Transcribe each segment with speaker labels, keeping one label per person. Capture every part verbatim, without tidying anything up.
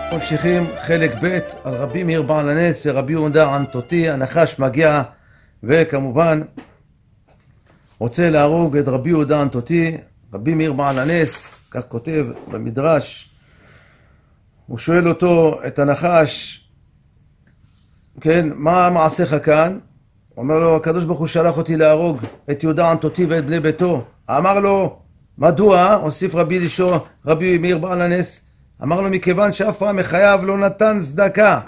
Speaker 1: ממשיכים חלק ב' על רבי מאיר בעל הנס ורבי יהודה ענתותי. הנחש מגיע וכמובן רוצה להרוג את רבי יהודה ענתותי. רבי מאיר בעל הנס, כך כותב במדרש, הוא שואל אותו, את הנחש, כן, מה מעשיך כאן? הוא אומר לו, הקדוש ברוך הוא שלח אותי להרוג את יהודה ענתותי ואת בני ביתו. אמר לו, מדוע? הוסיף רבי לישו, רבי מאיר בעל הנס, אמר לו, מכיוון שאף פעם מחייו לא נתן צדקה.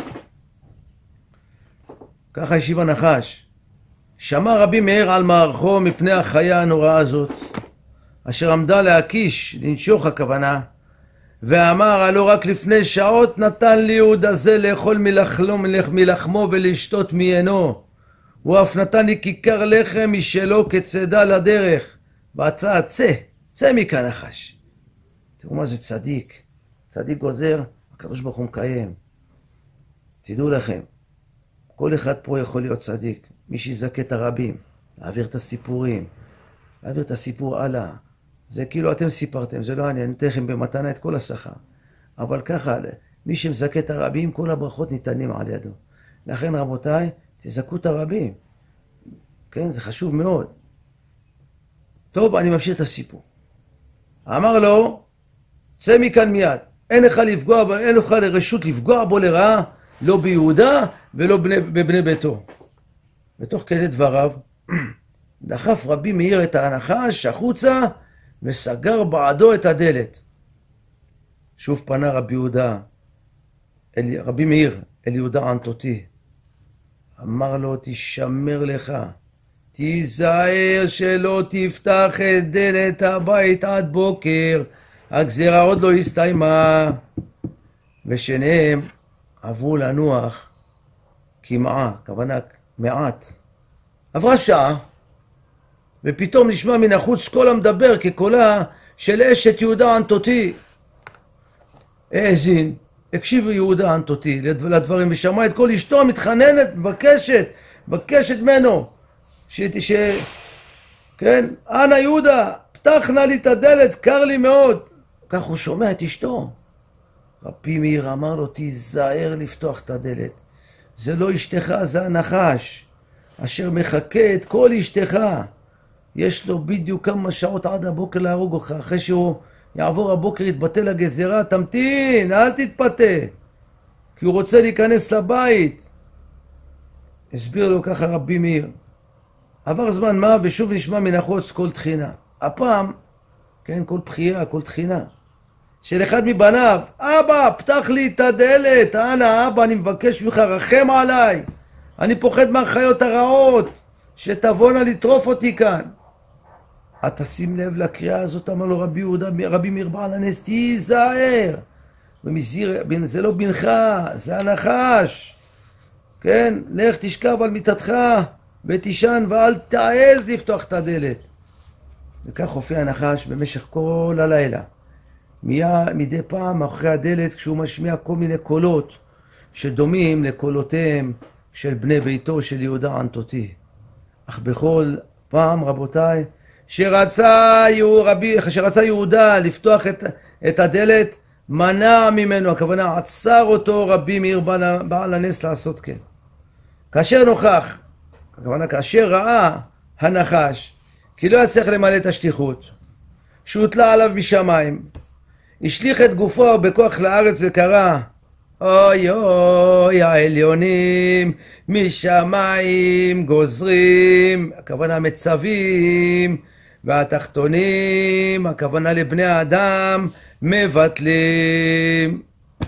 Speaker 1: ככה השיב הנחש. שמע רבי מאיר על מערכו מפני החיה הנוראה הזאת, אשר עמדה להקיש, לנשוך הכוונה, ואמר, הלא רק לפני שעות נתן לי יהודה זה לאכול מלחמו, מלחמו ולשתות מעינו. הוא אף נתן לי כיכר לחם משלו כצדה לדרך. בהצעה, צא, צא מכאן נחש. תראו מה זה צדיק. צדיק גוזר, הקדוש ברוך הוא מקיים. תדעו לכם, כל אחד פה יכול להיות צדיק. מי שיזכה את הרבים, להעביר את הסיפורים, להעביר את הסיפור הלאה. זה כאילו אתם סיפרתם, זה לא אני, אני אתן לכם במתנה את כל השכר. אבל ככה, מי שמזכה את הרבים, כל הברכות ניתנים על ידו. לכן רבותיי, תזכו את הרבים. כן, זה חשוב מאוד. טוב, אני ממשיך את הסיפור. אמר לו, צא מכאן מיד. אין לך לפגוע, אין לך לרשות לפגוע בו לרעה, לא ביהודה ולא בני, בבני ביתו. בתוך כדי דבריו, דחף רבי מאיר את הנחש החוצה, וסגר בעדו את הדלת. שוב פנה רבי יהודה, אל, רבי מאיר, אל יהודה ענתותי. אמר לו, תשמר לך, תיזהר שלא תפתח את דלת הבית עד בוקר, הגזירה עוד לא הסתיימה. ושניהם עברו לנוח כמעה, כוונה מעט. עברה שעה, ופתאום נשמע מן החוץ קול המדבר כקולה של אשת יהודה ענתותי. האזין, הקשיב יהודה ענתותי לדברים, ושמע את כל אשתו מתחננת, מבקשת, מבקשת ממנו, ש... ש... כן, אנא יהודה, פתח נא לי את הדלת, קר לי מאוד. כך הוא שומע את אשתו. רבי מאיר אמר לו, תיזהר לפתוח את הדלת. זה לא אשתך, זה הנחש, אשר מחכה את כל אשתך. יש לו בדיוק כמה שעות עד הבוקר להרוג אותך. אחרי שהוא יעבור הבוקר, יתבטל הגזירה, תמתין, אל תתפתה. כי הוא רוצה להיכנס לבית. הסביר לו ככה רבי מאיר. עבר זמן מה, ושוב נשמע מן החוץ כל תחינה. הפעם, כן, כל בחייה, כל תחינה. של אחד מבניו, אבא, פתח לי את הדלת. אנא, אבא, אני מבקש ממך, רחם עליי. אני פוחד מהחיות הרעות, שתבואנה לטרוף אותי כאן. אתה שים לב לקריאה הזאת, אמר לו רבי יהודה, רבי מאיר בעל הנס, תיזהר. ומזיר, זה לא בנך, זה הנחש. כן, לך תשכב על מיטתך, ותישן, ואל תעז לפתוח את הדלת. וכך הופיע הנחש במשך כל הלילה. מדי פעם אחרי הדלת, כשהוא משמיע כל מיני קולות, שדומים לקולותיהם של בני ביתו של יהודה ענתותי. אך בכל פעם, רבותיי, שרצה, רבי, שרצה יהודה לפתוח את, את הדלת, מנע ממנו, הכוונה עצר אותו רבי מאיר בעל הנס לעשות כן. כאשר נוכח, הכוונה כאשר ראה הנחש, כי לא יצליח למלא את השליחות, שהוטלה עליו משמיים, השליך את גופו בכוח לארץ וקרא, אוי אוי העליונים משמיים גוזרים, הכוונה מצווים, והתחתונים, הכוונה לבני האדם, מבטלים.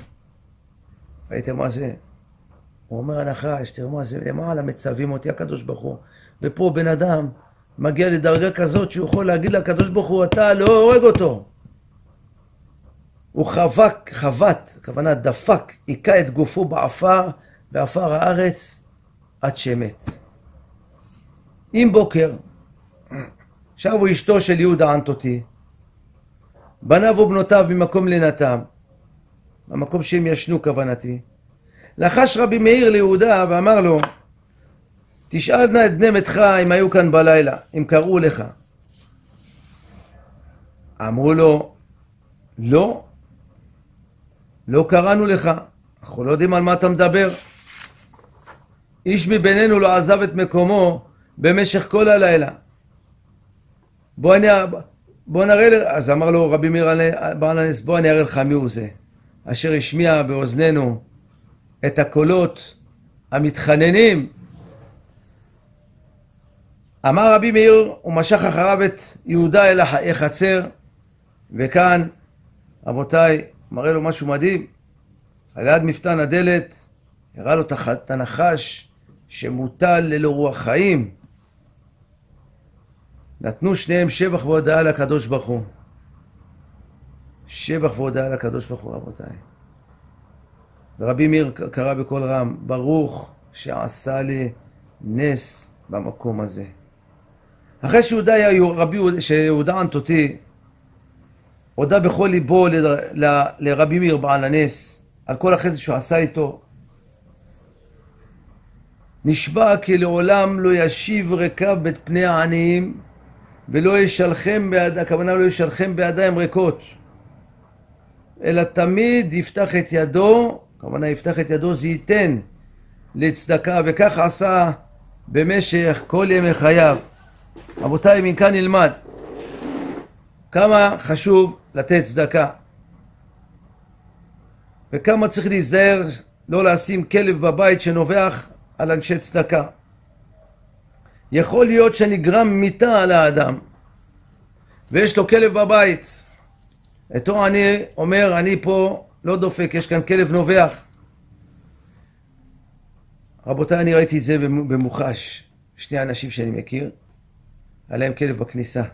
Speaker 1: ראיתם מה זה? הוא אומר הנחש, תראו מה זה, למעלה מצווים אותי הקדוש ברוך הוא, ופה בן אדם מגיע לדרגה כזאת שהוא יכול להגיד לקדוש ברוך הוא, אתה לא הורג אותו. הוא חבק, חבט, הכוונה דפק, עיקה את גופו באפר, באפר הארץ, עד שמת. עם בוקר, שבו אשתו של יהודה ענתותי, בניו ובנותיו ממקום לינתם, במקום שהם ישנו כוונתי, לחש רבי מאיר ליהודה ואמר לו, תשאל נא את בני ביתך אם היו כאן בלילה, אם קראו לך. אמרו לו, לא. לא קראנו לך, אנחנו לא יודעים על מה אתה מדבר. איש מבינינו לא עזב את מקומו במשך כל הלילה. בוא, אני, בוא נראה, אז אמר לו רבי מאיר בעל הנס, בוא אני אראה לך מי הוא זה, אשר השמיע באוזנינו את הקולות המתחננים. אמר רבי מאיר, הוא משך אחריו את יהודה אל החצר, וכאן, רבותיי, מראה לו משהו מדהים. על יד מפתן הדלת, הראה לו את הנחש שמוטל ללא רוח חיים. נתנו שניהם שבח והודאה לקדוש ברוך הוא. שבח והודאה לקדוש ברוך הוא, רבותיי. ורבי מאיר קרא בקול רם, ברוך שעשה לי נס במקום הזה. אחרי שיהודה היה רבי שיהודה ענתותי, הודה בכל ליבו ל, ל, לרבי מאיר בעל הנס על כל החסד שהוא עשה איתו. נשבע כי לעולם לא ישיב ריקב בית פני העניים ולא ישלחם ביד, הכוונה לא ישלחם בידיים ריקות, אלא תמיד יפתח את ידו, הכוונה יפתח את ידו זה ייתן לצדקה, וכך עשה במשך כל ימי חייו. רבותיי, מכאן נלמד כמה חשוב לתת צדקה, וכמה צריך להיזהר לא לשים כלב בבית שנובח על אנשי צדקה. יכול להיות שנגרם מיתה על האדם ויש לו כלב בבית, איתו אני אומר, אני פה לא דופק, יש כאן כלב נובח. רבותיי, אני ראיתי את זה במוחש. שני אנשים שאני מכיר, עליהם כלב בכניסה.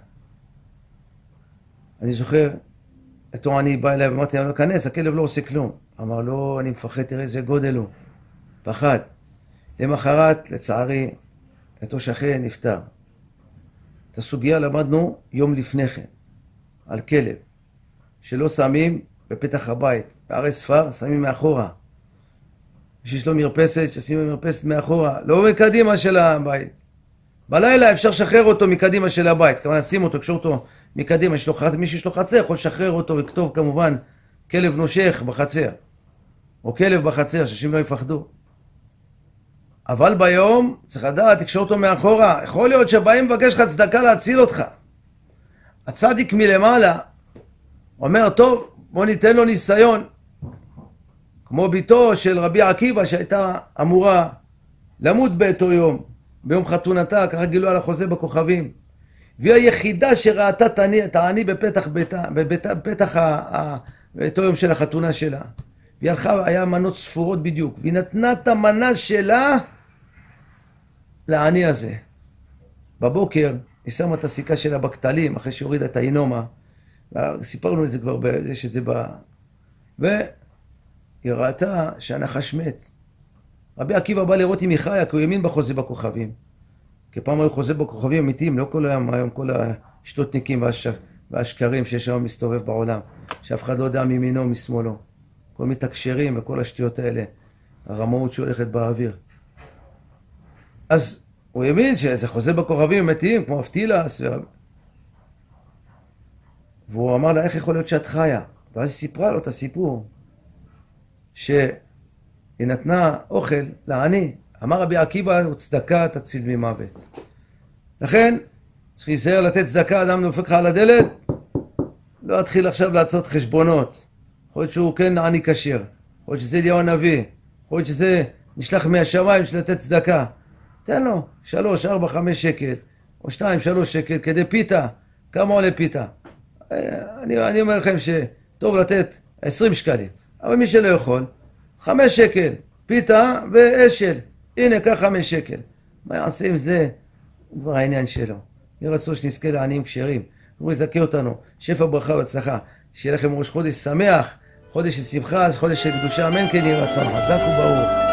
Speaker 1: אני זוכר, איתו אני בא אליי ואמרתי, אני לא כנס, הכלב לא עושה כלום. אמר, לא, אני מפחד, תראה איזה גודל הוא. פחד. למחרת, לצערי, איתו שכן נפטר. את הסוגיה למדנו יום לפני כן, על כלב, שלא שמים בפתח הבית, בערי ספר, שמים מאחורה. שיש לו מרפסת, ששים מרפסת מאחורה, לא מקדימה של הבית. בלילה אפשר לשחרר אותו מקדימה של הבית, כמובן נשים אותו, קשור אותו מקדימה, מי שיש לו חצר יכול לשחרר אותו וכתוב כמובן כלב נושך בחצר, או כלב בחצר, שאנשים לא יפחדו. אבל ביום צריך לדעת, תקשור אותו מאחורה, יכול להיות שבאים מבקש לך צדקה להציל אותך. הצדיק מלמעלה אומר, טוב, בוא ניתן לו ניסיון. כמו ביתו של רבי עקיבא שהייתה אמורה למות באותו יום, ביום חתונתה, ככה גילו על החוזה בכוכבים. והיא היחידה שראתה את העני בפתח ביתה, בפתח באותו יום של החתונה שלה. והיא הלכה, היה מנות ספורות בדיוק, והיא נתנה את המנה שלה לעני הזה. בבוקר היא שמה את הסיכה שלה בכתלים, אחרי שהורידה את האינומה, סיפרנו את זה כבר, יש את זה ב... והיא ראתה שהנחש מת. רבי עקיבא בא לראות אם היא חיה, כי הוא האמין בחוזה בכוכבים. כי פעם היו חוזה בכוכבים אמיתיים, לא כל היום, היום כל השטותניקים והש... והשקרים שיש היום מסתובב בעולם, שאף אחד לא יודע מימינו ומשמאלו. כל מתקשרים וכל השטויות האלה, הרמאות שהולכת באוויר. אז הוא האמין שזה חוזה בכוכבים אמיתיים, כמו אבטילס, ו... והוא אמר לה, איך יכול להיות שאת חיה? ואז היא סיפרה לו את הסיפור, שהיא נתנה אוכל לעני. אמר רבי עקיבא, צדקה תציל ממוות. לכן, צריך להיזהר לתת צדקה, אדם דופק לך על הדלת, לא אתחיל עכשיו לעשות חשבונות. יכול להיות שהוא כן עני כשר, יכול להיות שזה אליהו הנביא, יכול להיות שזה נשלח מהשמיים של לתת צדקה. תן לו שלוש, ארבע, חמש שקל, או שתיים, שלוש שקל, כדי פיתה. כמה עולה פיתה? אני, אני אומר לכם שטוב לתת עשרים שקלים, אבל מי שלא יכול, חמש שקל, פיתה ואשל. הנה, קח חמש שקל. מה יעשה עם זה? כבר העניין שלו. יהיה רצון שנזכה לעניים כשרים. הוא יזכה אותנו. שפע ברכה והצלחה. שיהיה לכם ראש חודש שמח, חודש של שמחה, חודש של קדושה. אמן כן יהיה רצון. חזק וברוך.